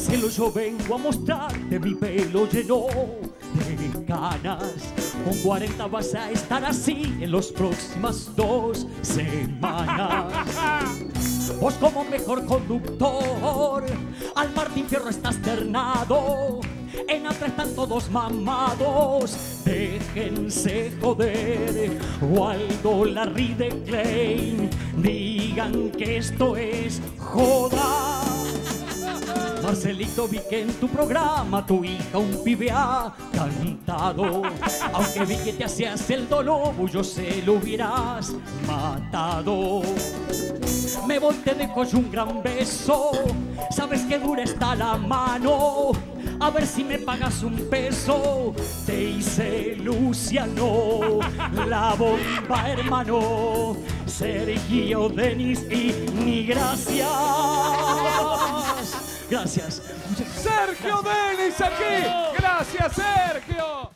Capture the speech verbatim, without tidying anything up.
cielo yo vengo a mostrarte mi pelo lleno de canas. Con cuarenta vas a estar así en las próximas dos semanas. Vos como mejor conductor al Martín Fierro estás ternado. En atrás están todos mamados. Déjense joder. Waldo Larry de Klein, digan que esto es joda. Marcelito, vi que en tu programa tu hija un pibe ha cantado. Aunque vi que te hacías el dolor, yo se lo hubieras matado. Me voy, te dejo yo un gran beso. Sabes que dura está la mano. A ver si me pagas un peso. Te hice Luciano, la bomba, hermano. Sergio, Denis y mi gracias. Gracias. Sergio Denis aquí. Gracias, Sergio.